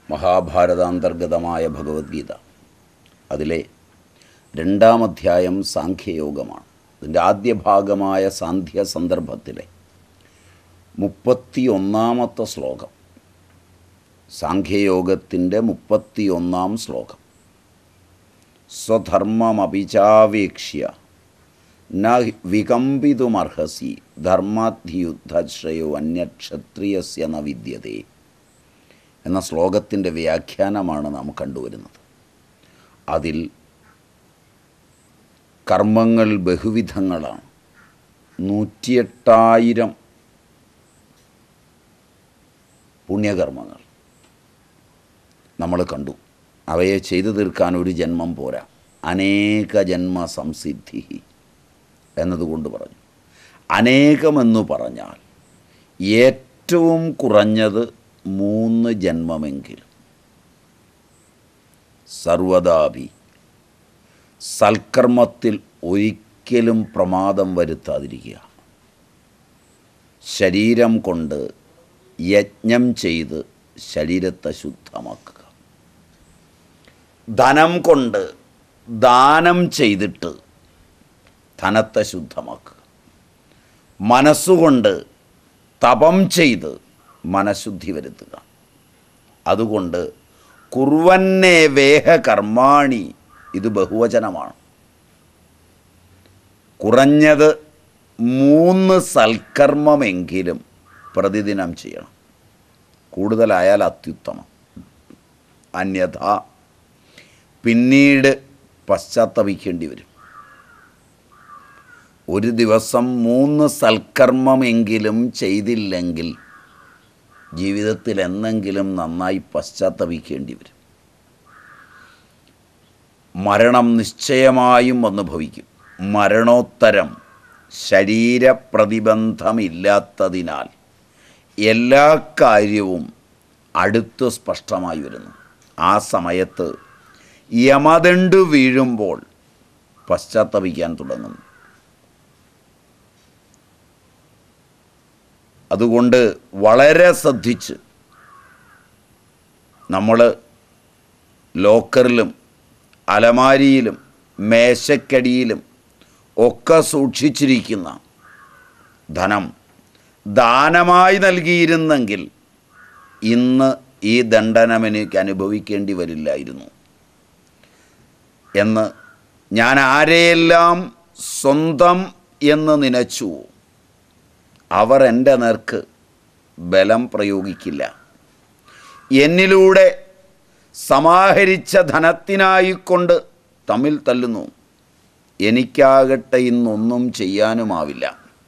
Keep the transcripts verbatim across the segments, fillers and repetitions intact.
മഹാഭാരതാന്തർഗതമായ ഭഗവത്ഗീത. അതിലെ രണ്ടാം അധ്യായം സാഖ്യയോഗമാണ്. അതിൻ്റെ ആദ്യ ഭാഗമായ സാന്ധ്യ സന്ദർഭത്തിലെ മുപ്പത്തി ഒന്നാമത്തെ ശ്ലോകം, സാഖ്യയോഗത്തിൻ്റെ മുപ്പത്തി ഒന്നാം ശ്ലോകം. സ്വധർമ്മമപിചാവേക്ഷ്യ ന വികമ്പിതുമർഹസി ധർമാധിയുദ്ധശ്രയോ അന്യക്ഷത്രിയസ്യ ന വിദ്യതേ എന്ന ശ്ലോകത്തിൻ്റെ വ്യാഖ്യാനമാണ് നാം കണ്ടുവരുന്നത്. അതിൽ കർമ്മങ്ങൾ ബഹുവിധങ്ങളാണ്. നൂറ്റിയെട്ടായിരം പുണ്യകർമ്മങ്ങൾ നമ്മൾ കണ്ടു. അവയെ ചെയ്തു തീർക്കാൻ ഒരു ജന്മം പോരാ, അനേക ജന്മ സംസിദ്ധി എന്നതുകൊണ്ട് പറഞ്ഞു. അനേകമെന്നു പറഞ്ഞാൽ ഏറ്റവും കുറഞ്ഞത് മൂന്ന് ജന്മമെങ്കിലും. സർവദാപി സൽക്കർമ്മത്തിൽ ഒരിക്കലും പ്രമാദം വരുത്താതിരിക്കുക. ശരീരം കൊണ്ട് യജ്ഞം ചെയ്ത് ശരീരത്തെ ശുദ്ധമാക്കുക. ധനം കൊണ്ട് ദാനം ചെയ്തിട്ട് ധനത്തെ ശുദ്ധമാക്കുക. മനസ്സുകൊണ്ട് തപം ചെയ്ത് മനഃശുദ്ധി വരുത്തുക. അതുകൊണ്ട് കുർവന്നേ വേഹ കർമാണി, ഇത് ബഹുവചനമാണ്. കുറഞ്ഞത് മൂന്ന് സൽക്കർമ്മമെങ്കിലും പ്രതിദിനം ചെയ്യണം. കൂടുതലായാൽ അത്യുത്തമം. അന്യഥാ പിന്നീട് പശ്ചാത്തപിക്കേണ്ടി വരും. ഒരു ദിവസം മൂന്ന് സൽക്കർമ്മമെങ്കിലും ചെയ്തില്ലെങ്കിൽ ജീവിതത്തിൽ എന്നെങ്കിലും നന്നായി പശ്ചാത്തപിക്കേണ്ടി വരും. മരണം നിശ്ചയമായും വന്നു ഭവിക്കും. മരണോത്തരം ശരീരപ്രതിബന്ധമില്ലാത്തതിനാൽ എല്ലാ കാര്യവും അടുത്ത് സ്പഷ്ടമായി വരുന്നു. ആ സമയത്ത് യമദണ്ഡ് വീഴുമ്പോൾ പശ്ചാത്തപിക്കാൻ തുടങ്ങുന്നു. അതുകൊണ്ട് വളരെ ശ്രദ്ധിച്ച് നമ്മൾ ലോക്കറിലും അലമാരിയിലും മേശക്കടിയിലും ഒക്കെ സൂക്ഷിച്ചിരിക്കുന്ന ധനം ദാനമായി നൽകിയിരുന്നെങ്കിൽ ഇന്ന് ഈ ദണ്ഡനം എനിക്ക് അനുഭവിക്കേണ്ടി വരില്ലായിരുന്നു എന്ന് ഞാൻ ആരെയെല്ലാം സ്വന്തം എന്ന് നനച്ചു അവർ എൻ്റെ നേർക്ക് ബലം പ്രയോഗിക്കില്ല. എന്നിലൂടെ സമാഹരിച്ച ധനത്തിനായിക്കൊണ്ട് തമ്മിൽ തല്ലുന്നു. എനിക്കാകട്ടെ ഇന്നൊന്നും ചെയ്യാനുമാവില്ല.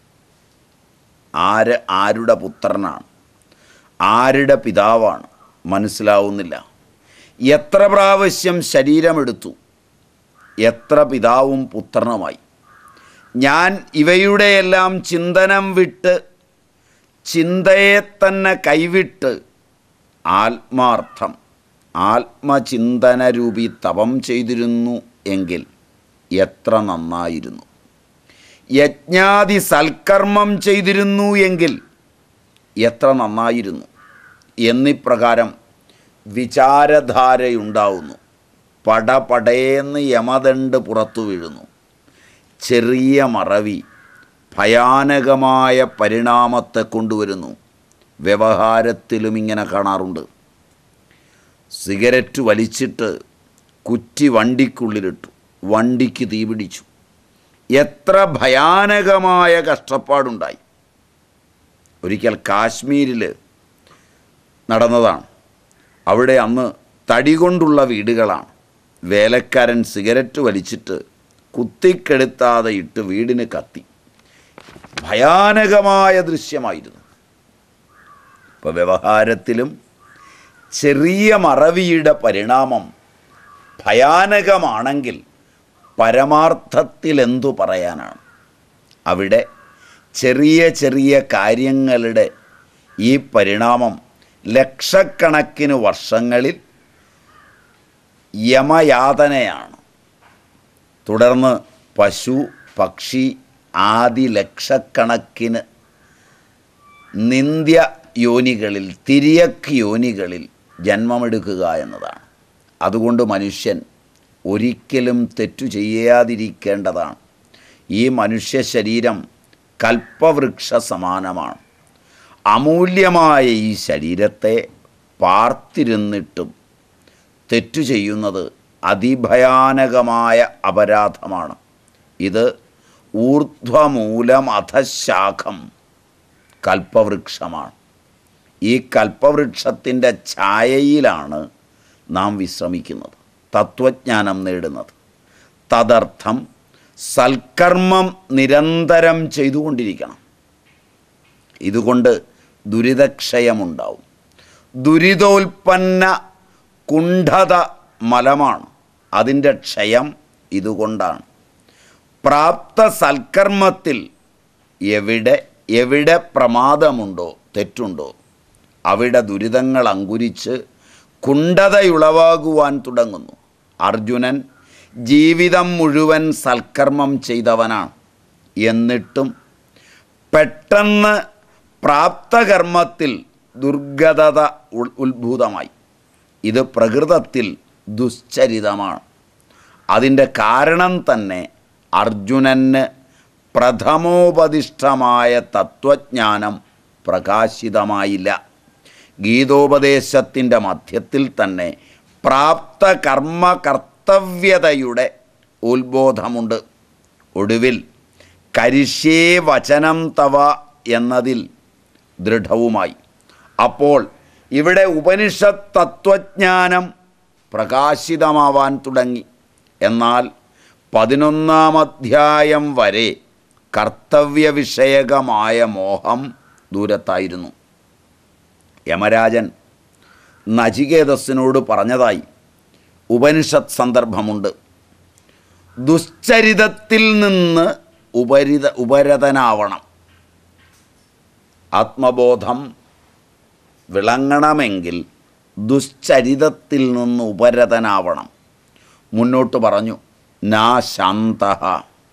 ആര് ആരുടെ പുത്രനാണ്, ആരുടെ പിതാവാണ് മനസ്സിലാവുന്നില്ല. എത്ര പ്രാവശ്യം ശരീരമെടുത്തു, എത്ര പിതാവും പുത്രനുമായി. ഞാൻ ഇവയുടെയെല്ലാം ചിന്തനം വിട്ട് ചിന്തയെ തന്നെ കൈവിട്ട് ആത്മാർത്ഥം ആത്മചിന്തനരൂപി തപം ചെയ്തിരുന്നു എങ്കിൽ എത്ര നന്നായിരുന്നു. യജ്ഞാദി സൽക്കർമ്മം ചെയ്തിരുന്നു എങ്കിൽ എത്ര നന്നായിരുന്നു എന്നിപ്രകാരം വിചാരധാരയുണ്ടാവുന്നു. പടപടേന്ന് യമദണ്ഡ് പുറത്തു വീഴുന്നു. ചെറിയ മറവി ഭയാനകമായ പരിണാമത്തെ കൊണ്ടുവരുന്നു. വ്യവഹാരത്തിലും ഇങ്ങനെ കാണാറുണ്ട്. സിഗരറ്റ് വലിച്ചിട്ട് കുറ്റി വണ്ടിക്കുള്ളിലിട്ടു, വണ്ടിക്ക് തീപിടിച്ചു. എത്ര ഭയാനകമായ കഷ്ടപ്പാടുണ്ടായി. ഒരിക്കൽ കാശ്മീരിൽ നടന്നതാണ്. അവിടെ അന്ന് തടി കൊണ്ടുള്ള വീടുകളാണ്. വേലക്കാരൻ സിഗരറ്റ് വലിച്ചിട്ട് കുത്തിക്കെടുത്താതെ ഇട്ട് വീടിന് കത്തി. ഭയാനകമായ ദൃശ്യമായിരുന്നു. ഇപ്പോൾ വ്യവഹാരത്തിലും ചെറിയ മറവിയുടെ പരിണാമം ഭയാനകമാണെങ്കിൽ പരമാർത്ഥത്തിൽ എന്തു പറയാനാണ്? അവിടെ ചെറിയ ചെറിയ കാര്യങ്ങളുടെ ഈ പരിണാമം ലക്ഷക്കണക്കിന് വർഷങ്ങളിൽ യമയാതനയാണ്. തുടർന്ന് പശു, പക്ഷി ആദി ലക്ഷക്കണക്കിന് നിന്ദ്യ യോനികളിൽ, തിര്യക്ക് യോനികളിൽ ജന്മമെടുക്കുക എന്നതാണ്. അതുകൊണ്ട് മനുഷ്യൻ ഒരിക്കലും തെറ്റു ചെയ്യാതിരിക്കേണ്ടതാണ്. ഈ മനുഷ്യ ശരീരം കൽപ്പവൃക്ഷ സമാനമാണ്. അമൂല്യമായ ഈ ശരീരത്തെ പാർത്തിരുന്നിട്ടും തെറ്റു ചെയ്യുന്നത് അതിഭയാനകമായ അപരാധമാണ്. ഇത് ഊർധ്വമൂലം അധശാഖം കൽപ്പവൃക്ഷമാണ്. ഈ കൽപ്പവൃക്ഷത്തിൻ്റെ ഛായയിലാണ് നാം വിശ്രമിക്കുന്നത്, തത്വജ്ഞാനം നേടുന്നത്. തദർത്ഥം സൽക്കർമ്മം നിരന്തരം ചെയ്തുകൊണ്ടിരിക്കണം. ഇതുകൊണ്ട് ദുരിതക്ഷയമുണ്ടാവും. ദുരിതോൽപ്പന്ന കുണ്ഠത മലമാണ്. അതിൻ്റെ ക്ഷയം ഇതുകൊണ്ടാണ്. പ്രാപ്ത സൽക്കർമ്മത്തിൽ എവിടെ എവിടെ പ്രമാദമുണ്ടോ, തെറ്റുണ്ടോ, അവിടെ ദുരിതങ്ങൾ അങ്കുരിച്ച് കുണ്ഠതയുളവാകുവാൻ തുടങ്ങുന്നു. അർജുനൻ ജീവിതം മുഴുവൻ സൽക്കർമ്മം ചെയ്തവനാണ്. എന്നിട്ടും പെട്ടെന്ന് പ്രാപ്തകർമ്മത്തിൽ ദുർഗതത ഉത്ഭൂതമായി. ഇത് പ്രകൃതത്തിൽ ദുശ്ചരിതമാണ്. അതിൻ്റെ കാരണം തന്നെ അർജുനന് പ്രഥമോപദിഷ്ടമായ തത്വജ്ഞാനം പ്രകാശിതമായില്ല. ഗീതോപദേശത്തിൻ്റെ മധ്യത്തിൽ തന്നെ പ്രാപ്ത കർമ്മ കർത്തവ്യതയുടെ ഉത്ബോധമുണ്ട്. ഒടുവിൽ കരിഷ്യേ വചനം തവ എന്നതിൽ ദൃഢവുമായി. അപ്പോൾ ഇവിടെ ഉപനിഷത്ത് തത്വജ്ഞാനം പ്രകാശിതമാവാൻ തുടങ്ങി. എന്നാൽ പതിനൊന്നാം അധ്യായം വരെ കർത്തവ്യ വിഷയകമായ മോഹം ദൂരത്തായിരുന്നു. യമരാജൻ നചികേതസിനോട് പറഞ്ഞതായി ഉപനിഷത്ത് സന്ദർഭമുണ്ട്. ദുശ്ചരിതത്തിൽ നിന്ന് ഉപരിത ഉപരതനാവണം. ആത്മബോധം വിളങ്ങണമെങ്കിൽ ദുശ്ചരിതത്തിൽ നിന്ന് ഉപരതനാവണം. മുന്നോട്ട് പറഞ്ഞു, നാ ശാന്തഃ,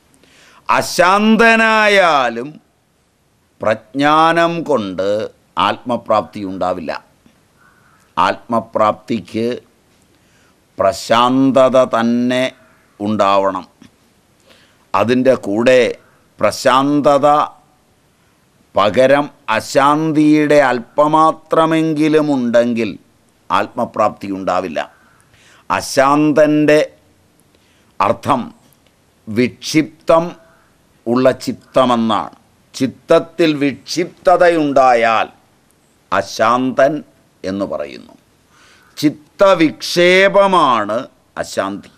അശാന്തനായാലും പ്രജ്ഞാനം കൊണ്ട് ആത്മപ്രാപ്തി ഉണ്ടാവില്ല. ആത്മപ്രാപ്തിക്ക് പ്രശാന്തത തന്നെ ഉണ്ടാവണം. അതിൻ്റെ കൂടെ പ്രശാന്തത പകരം അശാന്തിയുടെ അല്പമാത്രമെങ്കിലും ഉണ്ടെങ്കിൽ ആത്മപ്രാപ്തി ഉണ്ടാവില്ല. അശാന്തൻ്റെ അർത്ഥം വിക്ഷിപ്തം ഉള്ള ചിത്തമെന്നാണ്. ചിത്തത്തിൽ വിക്ഷിപ്തതയുണ്ടായാൽ അശാന്തൻ എന്ന് പറയുന്നു. ചിത്തവിക്ഷേപമാണ് അശാന്തി.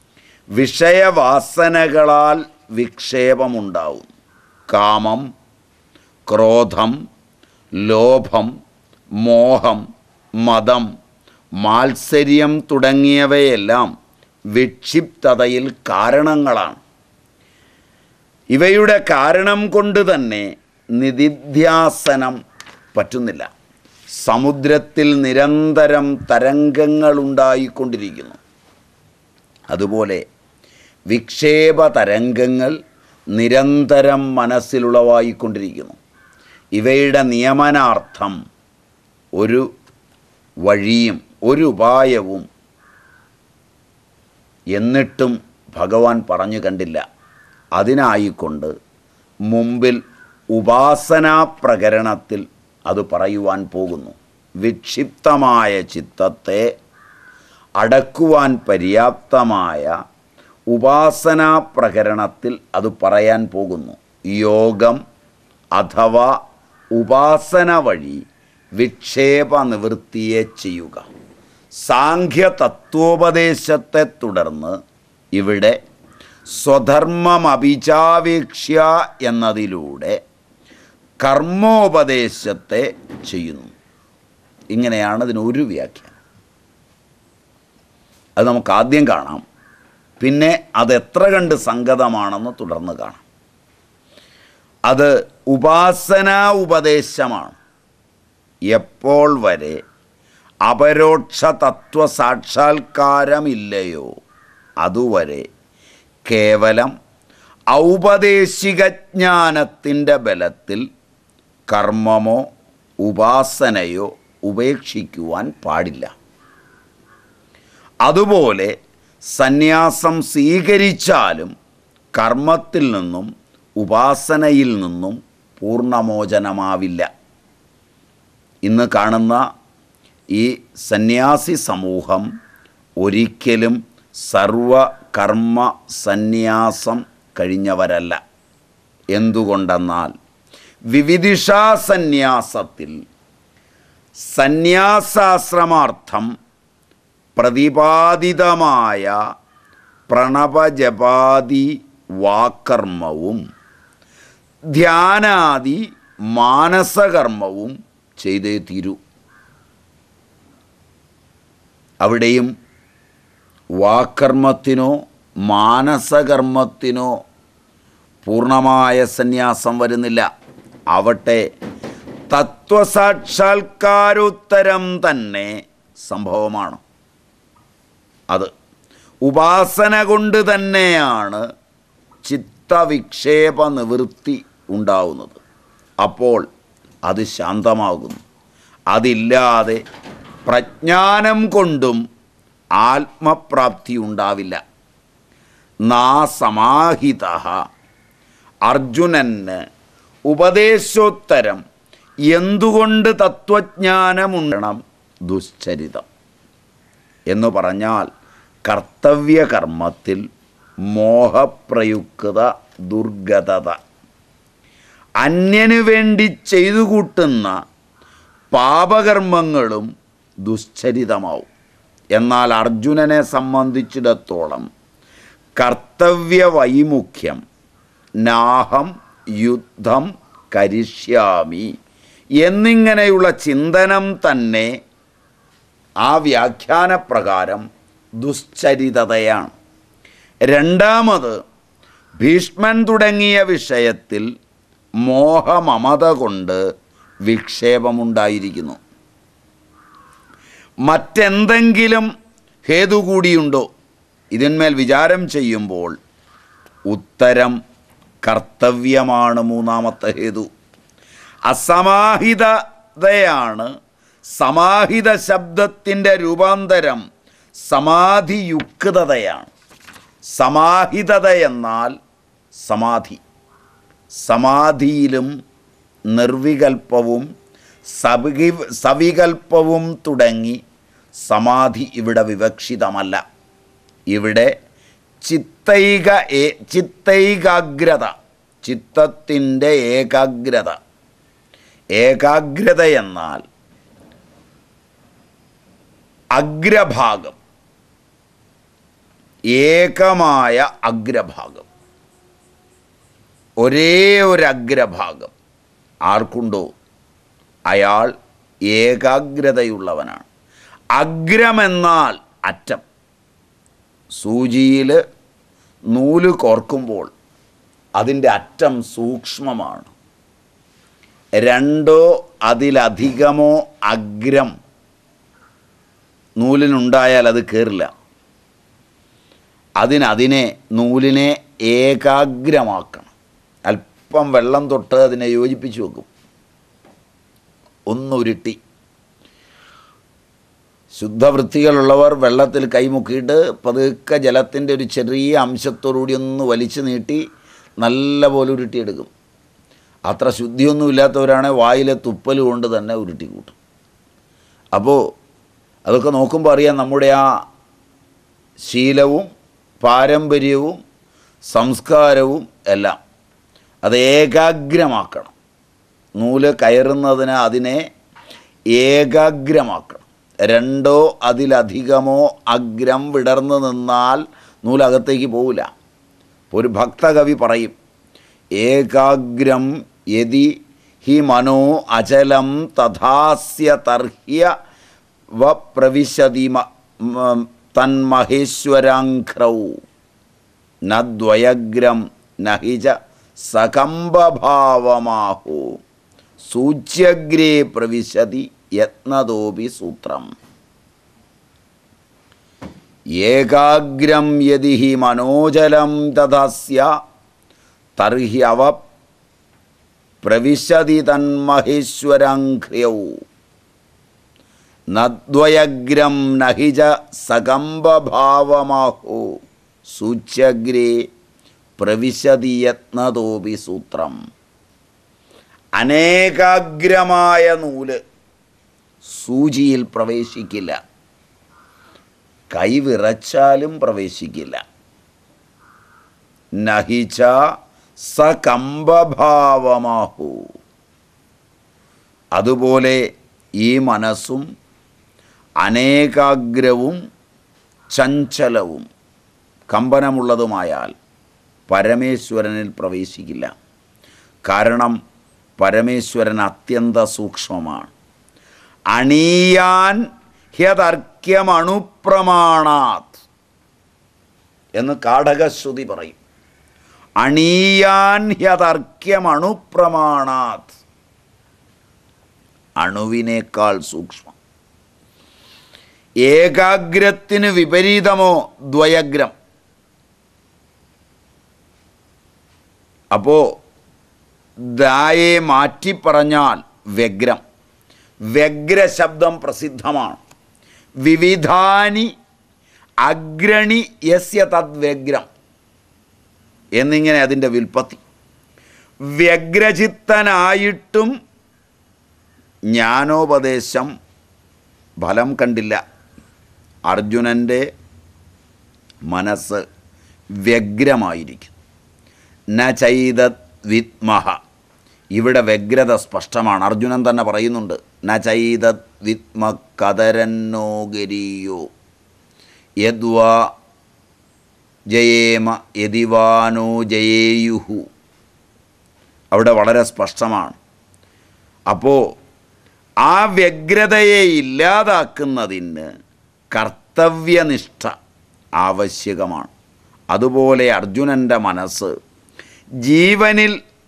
വിഷയവാസനകളാൽ വിക്ഷേപമുണ്ടാവും. കാമം, ക്രോധം, ലോഭം, മോഹം, മദം, മാത്സര്യം തുടങ്ങിയവയെല്ലാം വിക്ഷിപ്തതയിൽ കാരണങ്ങളാണ്. ഇവയുടെ കാരണം കൊണ്ട് തന്നെ നിധിധ്യാസനം പറ്റുന്നില്ല. സമുദ്രത്തിൽ നിരന്തരം തരംഗങ്ങൾ ഉണ്ടായിക്കൊണ്ടിരിക്കുന്നു. അതുപോലെ വിക്ഷേപ തരംഗങ്ങൾ നിരന്തരം മനസ്സിലുളവായിക്കൊണ്ടിരിക്കുന്നു. ഇവയുടെ നിയമനാർത്ഥം ഒരു വഴിയും ഒരു ഉപായവും എന്നിട്ടും ഭഗവാൻ പറഞ്ഞു കണ്ടില്ല. അതിനായിക്കൊണ്ട് മുമ്പിൽ ഉപാസനാ പ്രകരണത്തിൽ അത് പറയുവാൻ പോകുന്നു. വിക്ഷിപ്തമായ ചിത്തത്തെ അടക്കുവാൻ പര്യാപ്തമായ ഉപാസനാ പ്രകരണത്തിൽ അത് പറയാൻ പോകുന്നു. യോഗം അഥവാ ഉപാസന വഴി വിക്ഷേപ നിവൃത്തിയെ ചെയ്യുക. സാഖ്യ തത്വോപദേശത്തെ തുടർന്ന് ഇവിടെ സ്വധർമ്മമഭിചാവേക്ഷ്യ എന്നതിലൂടെ കർമ്മോപദേശത്തെ ചെയ്യുന്നു. ഇങ്ങനെയാണ് ഇതിനൊരു വ്യാഖ്യാനം. അത് നമുക്ക് ആദ്യം കാണാം, പിന്നെ അതെത്ര കണ്ട് സംഗതമാണെന്ന് തുടർന്ന് കാണാം. അത് ഉപാസനാ ഉപദേശമാണ്. എപ്പോൾ വരെ അപരോക്ഷ തത്വ സാക്ഷാത്കാരമില്ലയോ അതുവരെ കേവലം ഔപദേശിക ജ്ഞാനത്തിൻ്റെ ബലത്തിൽ കർമ്മമോ ഉപാസനയോ ഉപേക്ഷിക്കുവാൻ പാടില്ല. അതുപോലെ സന്യാസം സ്വീകരിച്ചാലും കർമ്മത്തിൽ നിന്നും ഉപാസനയിൽ നിന്നും പൂർണ്ണമോചനമാവില്ല. ഇന്ന് കാണുന്ന ഈ സന്യാസി സമൂഹം ഒരിക്കലും സർവകർമ്മ സന്യാസം കഴിഞ്ഞവരല്ല. എന്തുകൊണ്ടെന്നാൽ വിവിധിഷാ സന്യാസത്തിൽ സന്യാസാശ്രമാർത്ഥം പ്രതിപാദിതമായ പ്രണവജപാദി വാക്കർമ്മവും ധ്യാനാദി മാനസകർമ്മവും ചെയ്തേ തീരൂ. അവിടെയും വാക്കർമ്മത്തിനോ മാനസകർമ്മത്തിനോ പൂർണ്ണമായ സന്യാസം വരുന്നില്ല. ആവട്ടെ തത്വസാക്ഷാത്കാരോത്തരം തന്നെ സംഭവമാണ്. അത് ഉപാസന കൊണ്ട് തന്നെയാണ് ചിത്തവിക്ഷേപ നിവൃത്തി ഉണ്ടാവുന്നത്. അപ്പോൾ അത് ശാന്തമാകുന്നു. അതില്ലാതെ പ്രജ്ഞാനം കൊണ്ടും ആത്മപ്രാപ്തി ഉണ്ടാവില്ല. നാ സമാഹിത അർജുനന് ഉപദേശോത്തരം എന്തുകൊണ്ട് തത്വജ്ഞാനമുണ്ടണം ദുശ്ചരിതം എന്നു പറഞ്ഞാൽ കർത്തവ്യകർമ്മത്തിൽ മോഹപ്രയുക്ത ദുർഗതത, അന്യനു വേണ്ടി ചെയ്തു കൂട്ടുന്ന പാപകർമ്മങ്ങളും ദുശ്ചരിതമാവും. എന്നാൽ അർജുനനെ സംബന്ധിച്ചിടത്തോളം കർത്തവ്യവൈമുഖ്യം നാഹം യുദ്ധം കരിഷ്യാമി എന്നിങ്ങനെയുള്ള ചിന്തനം തന്നെ ആ വ്യാഖ്യാനപ്രകാരം ദുശ്ചരിതതയാണ്. രണ്ടാമത് ഭീഷ്മൻ തുടങ്ങിയ വിഷയത്തിൽ മോഹമമത കൊണ്ട് വിക്ഷേപമുണ്ടായിരിക്കുന്നു. മറ്റെന്തെങ്കിലും ഹേതു കൂടിയുണ്ടോ? ഇതിന്മേൽ വിചാരം ചെയ്യുമ്പോൾ ഉത്തരം കർത്തവ്യമാണ് മൂന്നാമത്തെ ഹേതു. അസമാഹിതതയാണ്. സമാഹിത ശബ്ദത്തിൻ്റെ രൂപാന്തരം സമാധിയുക്തതയാണ്. സമാഹിതത എന്നാൽ സമാധി. സമാധിയിലും നിർവികൽപ്പവും സവി സവികൽപ്പവും തുടങ്ങി സമാധി ഇവിടെ വിവക്ഷിതമല്ല. ഇവിടെ ചിത്തൈക ഏ ചിത്തൈകാഗ്രത, ചിത്തത്തിൻ്റെ ഏകാഗ്രത. ഏകാഗ്രത എന്നാൽ അഗ്രഭാഗം, ഏകമായ അഗ്രഭാഗം, ഒരേ ഒരു അഗ്രഭാഗം ആർക്കുണ്ടോ അയാൾ ഏകാഗ്രതയുള്ളവനാണ്. അഗ്രമെന്നാൽ അറ്റം. സൂചിയിൽ നൂല് കോർക്കുമ്പോൾ അതിൻ്റെ അറ്റം സൂക്ഷ്മമാണ്. രണ്ടോ അതിലധികമോ അഗ്രം നൂലിനുണ്ടായാൽ അത് കയറില്ല. അതിനതിനെ നൂലിനെ ഏകാഗ്രമാക്കണം. അല്പം വെള്ളം തൊട്ട് അതിനെ യോജിപ്പിച്ച് വെക്കും. ഒന്നുരുട്ടി. ശുദ്ധവൃത്തികളുള്ളവർ വെള്ളത്തിൽ കൈമുക്കിയിട്ട് പതുക്കെ ജലത്തിൻ്റെ ഒരു ചെറിയ അംശത്തോടുകൂടി ഒന്ന് വലിച്ചു നീട്ടി നല്ല പോലെ ഉരുട്ടിയെടുക്കും. അത്ര ശുദ്ധിയൊന്നും ഇല്ലാത്തവരാണെങ്കിൽ വായിലെ തുപ്പൽ കൊണ്ട് തന്നെ ഉരുട്ടി കൂട്ടും. അപ്പോൾ അതൊക്കെ നോക്കുമ്പോൾ അറിയാം നമ്മുടെ ആ ശീലവും പാരമ്പര്യവും സംസ്കാരവും എല്ലാം. അത് ഏകാഗ്രമാക്കണം. നൂല് കയറുന്നതിന് അതിനെ ഏകാഗ്രമാക്കണം. രണ്ടോ അതിലധികമോ അഗ്രം വിടർന്നു നിന്നാൽ നൂലകത്തേക്ക് പോവില്ല. ഒരു ഭക്തകവി പറയും, ഏകാഗ്രം യതി ഹി മനോ അചലം തഥാസ്യ തർഹ്യ വ പ്രവിശതി തന്മഹേശ്വരാഘ്രൗ നദ്വയഗ്രം നഹിജ സകമ്പഭാവമാഹോ സൂച്യഗ്രേ പ്രവിശതി യത്നതോപി സൂത്രം. ഏകാഗ്രം യതി ഹി മനോജലം തദസ്യ തർഹി അവ പ്രവിശതി തന്മഹേശ്വരാഘ്രൗ. നദ്വയഗ്രം നഹിജ സകമ്പഭാവമാഹോ സൂച്യഗ്രേ പ്രവിശതി യത്നതോപി സൂത്രം. അനേകാഗ്രമായ നൂല് സൂചിയിൽ പ്രവേശിക്കില്ല, കൈവിറച്ചാലും പ്രവേശിക്കില്ല. നഹിച്ച സകമ്പഭാവമാഹു. അതുപോലെ ഈ മനസ്സും അനേകാഗ്രവും ചഞ്ചലവും കമ്പനമുള്ളതുമായാൽ പരമേശ്വരനിൽ പ്രവേശിക്കില്ല. കാരണം പരമേശ്വരൻ അത്യന്ത സൂക്ഷ്മമാണ്. അണീയാൻ ഹ്യതർക്യമണുപ്രമാണാത് എന്ന് കാടകശ്രുതി പറയും. അണീയാൻ ഹ്യതർക്യമണുപ്രമാണാത്, അണുവിനേക്കാൾ സൂക്ഷ്മം. ഏകാഗ്രത്തിന് വിപരീതമോ ദ്വയഗ്രം. അപ്പോൾ ദായെ മാറ്റി പറഞ്ഞാൽ വ്യഗ്രം. വ്യഗ്രശബ്ദം പ്രസിദ്ധമാണ്. വിവിധാനി അഗ്രണി യസ്യ തദ്വ്യഗ്രം എന്നിങ്ങനെ അതിൻ്റെ വിൽപ്പത്തി. വ്യഗ്രചിത്തനായിട്ടും ജ്ഞാനോപദേശം ഫലം കണ്ടില്ല. അർജുനൻ്റെ മനസ്സ് വ്യഗ്രമായിരിക്കും. ന ചൈതത് വിദ്മഹ. ഇവിടെ വ്യഗ്രത സ്പഷ്ടമാണ്. അർജുനൻ തന്നെ പറയുന്നുണ്ട്, ന ചൈതത് വിദ്മ കതരന്നോ ഗരീയോ യദ്വാ ജയേമ യദിവാനോ ജയേയുഹു. അവിടെ വളരെ സ്പഷ്ടമാണ്. അപ്പോൾ ആ വ്യഗ്രതയെ ഇല്ലാതാക്കുന്നതിന് കർത്തവ്യനിഷ്ഠ ആവശ്യകമാണ്. അതുപോലെ അർജുനൻ്റെ മനസ്സ് ജീവനിൽ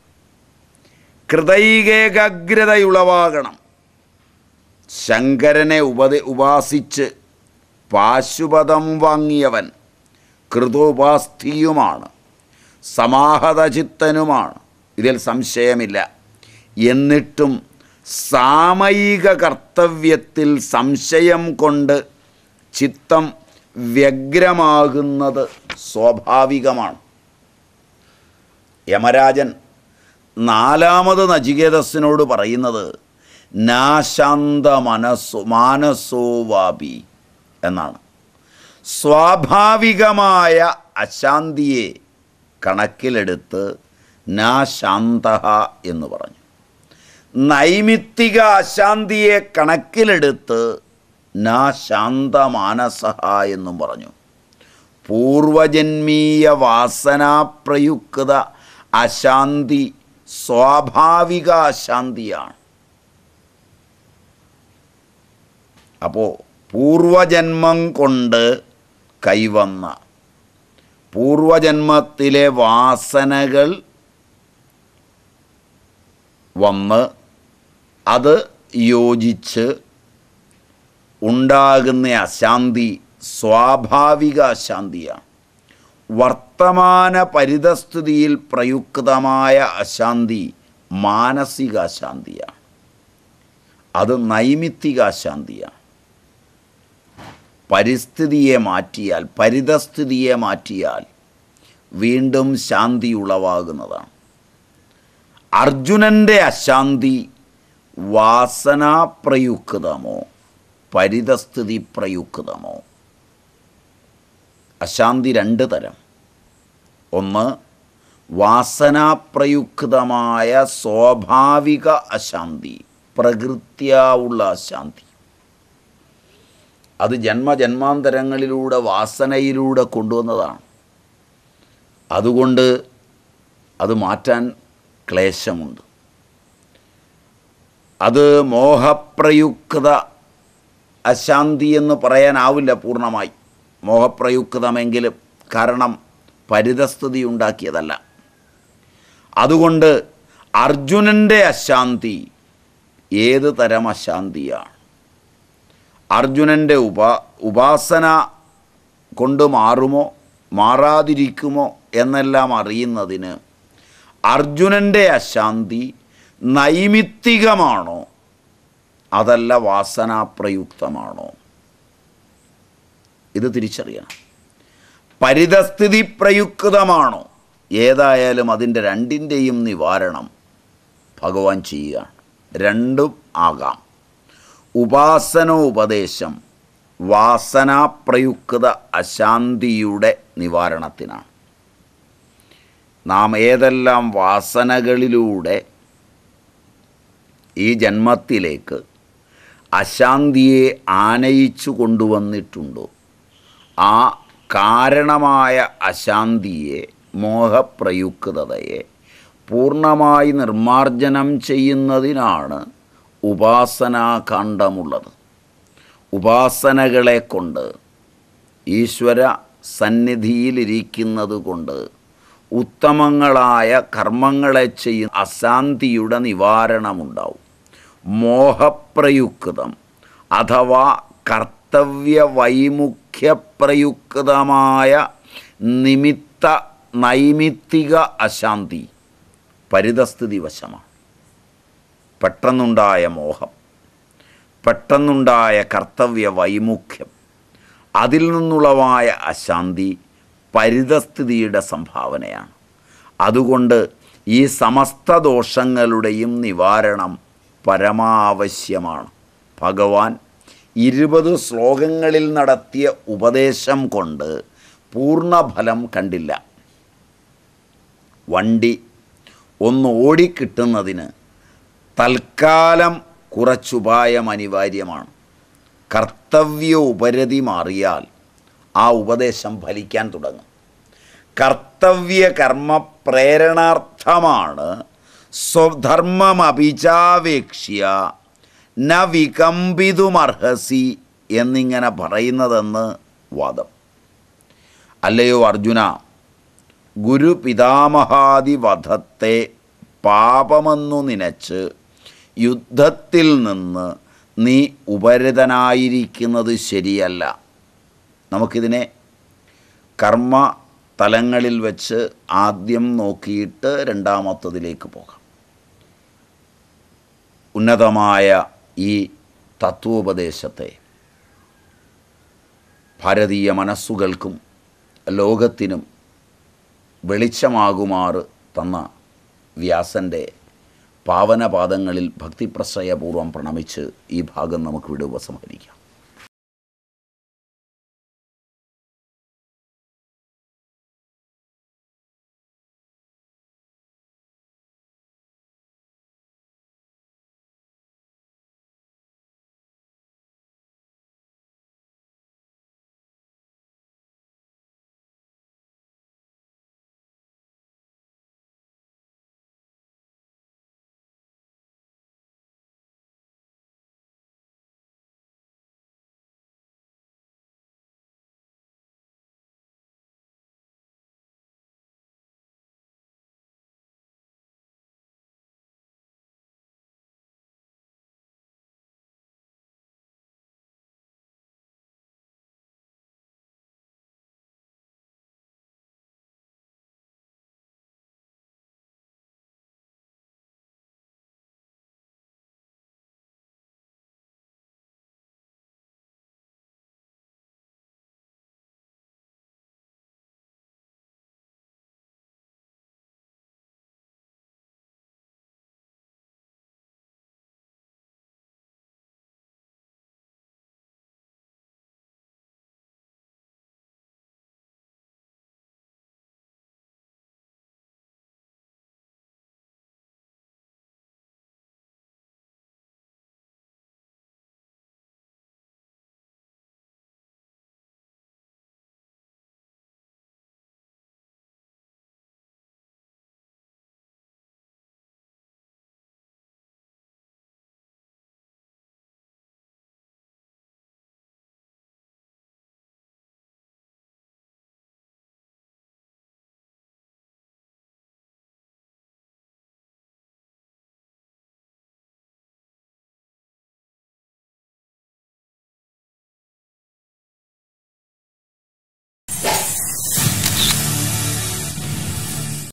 കൃതൈകേകാഗ്രതയുളവാകണം. ശങ്കരനെ ഉപദേ ഉപാസിച്ച് പാശുപതം വാങ്ങിയവൻ കൃതോപാസ്ഥിയുമാണ്, സമാഹതചിത്തനുമാണ്, ഇതിൽ സംശയമില്ല. എന്നിട്ടും സാമയിക കർത്തവ്യത്തിൽ സംശയം കൊണ്ട് ചിത്തം വ്യഗ്രമാകുന്നത് സ്വാഭാവികമാണ്. യമരാജൻ നാലാമത് നചികേതസിനോട് പറയുന്നത് നാശാന്ത മനസ്സോ മാനസോ വാപി എന്നാണ്. സ്വാഭാവികമായ അശാന്തിയെ കണക്കിലെടുത്ത് നാശാന്ത എന്ന് പറഞ്ഞു. നൈമിത്തിക അശാന്തിയെ കണക്കിലെടുത്ത് നാശാന്തമാനസ എന്നും പറഞ്ഞു. പൂർവജന്മീയ വാസനാപ്രയുക്ത അശാന്തി സ്വാഭാവിക അശാന്തിയാണ്. അപ്പോൾ പൂർവജന്മം കൊണ്ട് കൈവന്ന പൂർവജന്മത്തിലെ വാസനകൾ വന്ന് അത് യോജിച്ച് ഉണ്ടാകുന്ന അശാന്തി സ്വാഭാവിക അശാന്തിയാണ്. വർത്തമാന പരിതസ്ഥിതിയിൽ പ്രയുക്തമായ അശാന്തി മാനസിക അശാന്തിയാണ്. അത് നൈമിത്തിക അശാന്തിയാണ്. പരിസ്ഥിതിയെ മാറ്റിയാൽ, പരിതസ്ഥിതിയെ മാറ്റിയാൽ വീണ്ടും ശാന്തി ഉളവാകുന്നതാണ്. അർജുനൻ്റെ അശാന്തി വാസനാപ്രയുക്തമോ പരിതസ്ഥിതി പ്രയുക്തമോ? അശാന്തി രണ്ട് തരം. ഒന്ന് വാസനാപ്രയുക്തമായ സ്വാഭാവിക അശാന്തി, പ്രകൃത്യാ ഉള്ള അശാന്തി. അത് ജന്മജന്മാന്തരങ്ങളിലൂടെ വാസനയിലൂടെ കൊണ്ടുവന്നതാണ്. അതുകൊണ്ട് അത് മാറ്റാൻ ക്ലേശമുണ്ട്. അത് മോഹപ്രയുക്ത അശാന്തി എന്ന് പറയാനാവില്ല പൂർണ്ണമായി. മോഹപ്രയുക്തമെങ്കിലും, കാരണം പരിതസ്ഥിതി ഉണ്ടാക്കിയതല്ല. അതുകൊണ്ട് അർജുനൻ്റെ അശാന്തി ഏത് തരം അശാന്തിയാണ്? അർജുനൻ്റെ ഉപ ഉപാസന കൊണ്ട് മാറുമോ മാറാതിരിക്കുമോ എന്നെല്ലാം അറിയുന്നതിന് അർജുനൻ്റെ അശാന്തി നൈമിത്തികമാണോ അതല്ല വാസനാപ്രയുക്തമാണോ? ഇത് തിരിച്ചറിയണം. പരിതസ്ഥിതി പ്രയുക്തമാണോ? ഏതായാലും അതിൻ്റെ രണ്ടിൻ്റെയും നിവാരണം ഭഗവാൻ ചെയ്യുകയാണ്. രണ്ടും ആകാം. ഉപാസനോപദേശം വാസനാപ്രയുക്ത അശാന്തിയുടെ നിവാരണത്തിനാണ്. നാം ഏതെല്ലാം വാസനകളിലൂടെ ഈ ജന്മത്തിലേക്ക് അശാന്തിയെ ആനയിച്ചു കൊണ്ടുവന്നിട്ടുണ്ടോ, ആ കാരണമായ അശാന്തിയെ, മോഹപ്രയുക്തതയെ പൂർണ്ണമായി നിർമ്മാർജ്ജനം ചെയ്യുന്നതിനാണ് ഉപാസനാകാന്ഡമുള്ളത്. ഉപാസനകളെ കൊണ്ട്, ഈശ്വര സന്നിധിയിലിരിക്കുന്നത് കൊണ്ട് ഉത്തമങ്ങളായ കർമ്മങ്ങളെ ചെയ്യുന്ന അശാന്തിയുടെ നിവാരണമുണ്ടാവും. മോഹപ്രയുക്തം അഥവാ കർത്തവ്യവൈമുഖ്യപ്രയുക്തമായ നിമിത്ത നൈമിത്തിക അശാന്തി പരിതസ്ഥിതി വശമാണ്. പെട്ടെന്നുണ്ടായ മോഹം, പെട്ടെന്നുണ്ടായ കർത്തവ്യ വൈമുഖ്യം, അതിൽ നിന്നുളവായ അശാന്തി പരിതസ്ഥിതിയുടെ സംഭാവനയാണ്. അതുകൊണ്ട് ഈ സമസ്ത ദോഷങ്ങളുടെയും നിവാരണം പരമാവശ്യമാണ്. ഭഗവാൻ ഇരുപത് ശ്ലോകങ്ങളിൽ നടത്തിയ ഉപദേശം കൊണ്ട് പൂർണ്ണഫലം കണ്ടില്ല. വണ്ടി ഒന്ന് ഓടിക്കിട്ടുന്നതിന് തൽക്കാലം കുറച്ചുപായം അനിവാര്യമാണ്. കർത്തവ്യ ഉപരതി മാറിയാൽ ആ ഉപദേശം ഫലിക്കാൻ തുടങ്ങും. കർത്തവ്യ കർമ്മ പ്രേരണാർത്ഥമാണ് സ്വധർമ്മമഭിചാവേക്ഷ്യ ന വികമ്പിതുമർഹസി എന്നിങ്ങനെ പറയുന്നതെന്ന് വാദം. അല്ലയോ അർജുന, ഗുരു പിതാമഹാദി വധത്തെ പാപമെന്നു നിനച്ച് യുദ്ധത്തിൽ നിന്ന് നീ ഉപരതനായിരിക്കുന്നത് ശരിയല്ല. നമുക്കിതിനെ കർമ്മ തലങ്ങളിൽ വെച്ച് ആദ്യം നോക്കിയിട്ട് രണ്ടാമത്തതിലേക്ക് പോകാം. ഉന്നതമായ ഈ തത്വോപദേശത്തെ ഭാരതീയ മനസ്സുകൾക്കും ലോകത്തിനും വെളിച്ചമാകുമാറ് തന്ന വ്യാസൻ്റെ പാവനപാദങ്ങളിൽ ഭക്തിപ്രശ്രയപൂർവ്വം പ്രണമിച്ച് ഈ ഭാഗം നമുക്കിവിടെ ഉപസംഹരിക്കാം.